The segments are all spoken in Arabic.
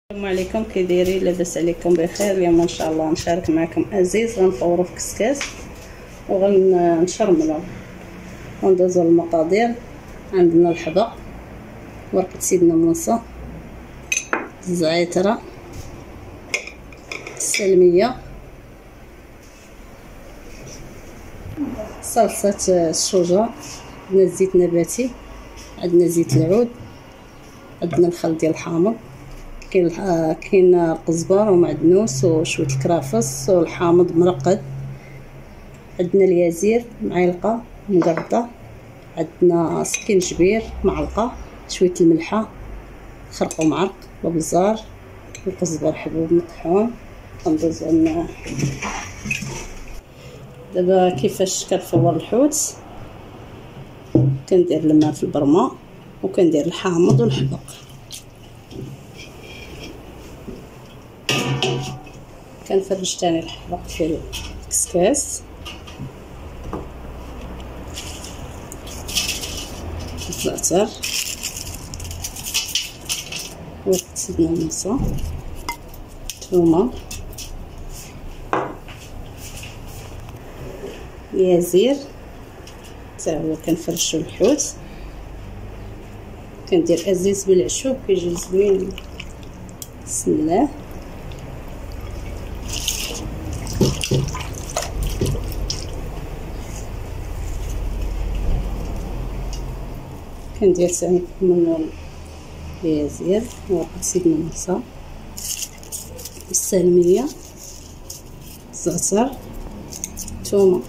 السلام عليكم، كي دايرين؟ لاباس عليكم بخير؟ اليوم ان شاء الله نشارك معكم ازايز غنفورو في كسكاس وغنشرملو وندوزو المقادير. عندنا الحبق، ورقه سيدنا موسى، الزعتره، السلميه، صلصه الشجر، عندنا الزيت نباتي، عندنا زيت العود، عندنا الخل ديال الحامض، كاين القزبر ومعدنوس وشويه الكرافس والحامض مرقد، عندنا اليازير معلقه مقرطه، عندنا سكينجبير معلقه، شويه الملحه، خرق ومعرق وبزار والقزبر حبوب مطحون. غندوزو دابا كيفاش كنفور الحوت. كندير الماء في البرمه وكندير الحامض والحبق، كنفرج تاني الحبق في الكسكاس، الزعتر، ورقة سيدنا موسى، الثومة، يازير حتى هو كنفرشو الحوت. كندير أزايز بالأعشاب كيجي زوين. بسم الله. كندير ثاني من اليازير، ورقة سيدنا موسى، السلمية، الزعتر، الثومة.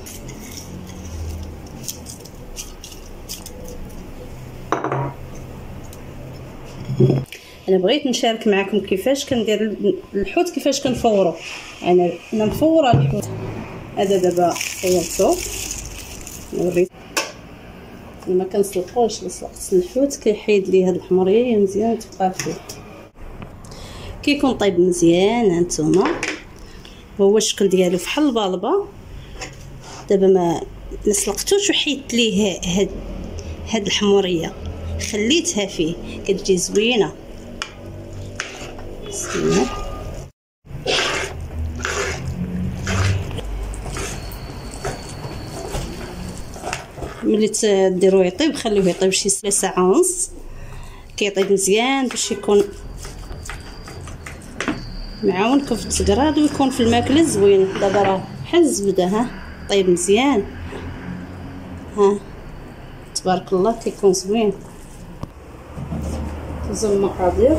انا بغيت نشارك معكم كيفاش كندير الحوت، كيفاش كنفورو. انا مفوره الحوت هذا دابا فورتو، نوريكم. ما كنسلقوش، سلقت الحوت كيحيد ليه هاد الحمريه مزيان تبقى فيه. كيكون طيب مزيان هانتوما، وهو الشكل ديالو فحال البالبه. دابا ما سلقتوش وحيدت ليه هاد الحمريه، خليتها فيه كتجي زوينه. بسم الله. ملي تديروه يطيب خليوه يطيب شي ساعه ونص، كيطيب مزيان باش يكون معاونكم في التقراد ويكون في الماكله زوين. دابا راه بحال الزبده، ها طيب مزيان، ها تبارك الله كيكون زوين. دوزو المقادير.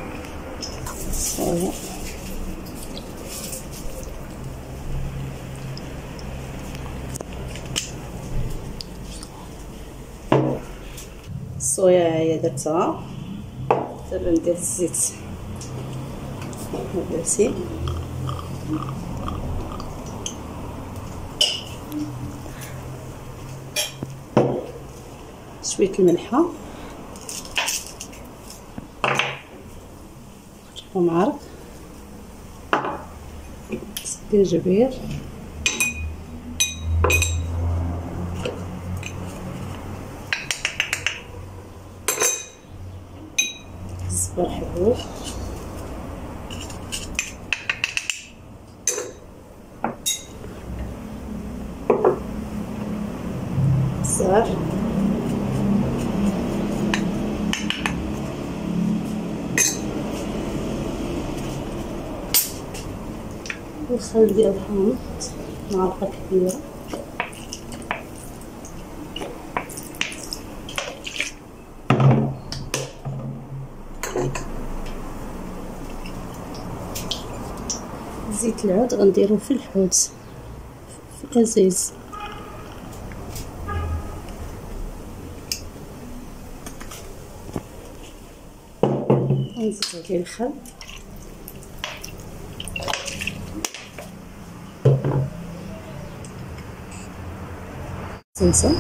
الصويا هي درتها. دابا ندير الزيت نباتي، شويه الملحه ومعرق، سكينجبير، كزبر حبوب، بزار، والخل ديال الحامض معلقه كبيره، زيت العود غنديرو في الحوت في أزايز، نزيد عليه الخل، صلصه،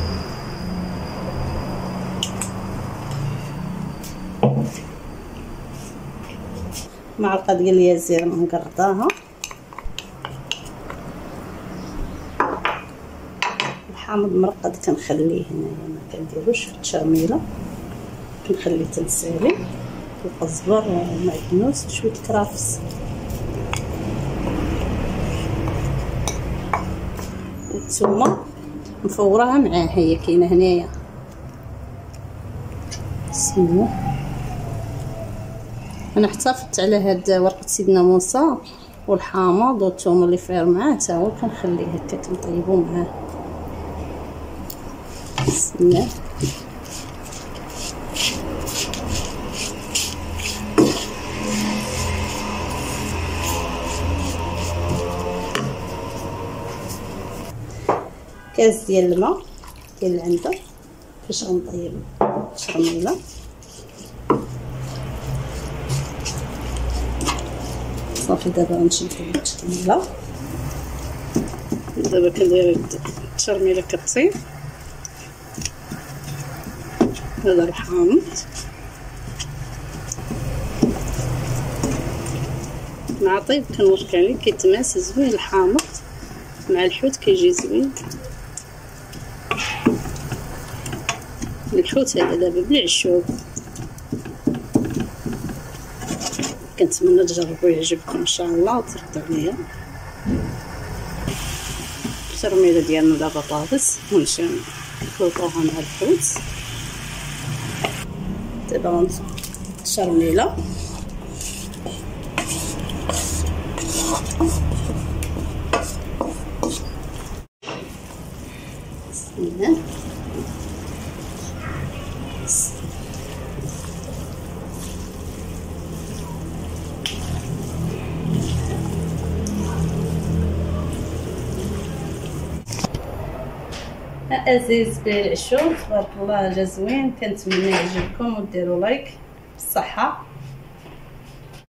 معلقه ديال اليازير مقرطاها، الحامض مرقد كنخليه هنايا ما كنديروش في التشرميله، كنخليه تنسالي. القزبر ومعدنوس وشويه الكرافس والثومه مفورها معاه، هي كاينه هنايا. بسم الله. انا احتفظت على هاد ورقه سيدنا موسى والحامض والثوم اللي فاير معاه تا هو كنخليه هكا كنطيبو معاه. بسم الله. كاس ديال الماء ديال العنبه باش غنطيب الشرميله. صافي دابا غنشد الشرميله. دابا كندير الشرميله كطيب. هذا الحامض مع طيب كنورك عليه كيتماس زوين الحامض مع الحوت كيجي زوين. الحوت هذا دابا بالعشاب، كنتمنى تجربوا يعجبكم ان شاء الله وتردوا عليا. الترميله ديالنا دابا طابت ونمشيو نخلطوها مع الحوت. دابا غنصب الشرميله بسم الله. أزايز بالأعشاب تبارك الله جا زوين، كنتمنى يعجبكم وديروا لايك بالصحة.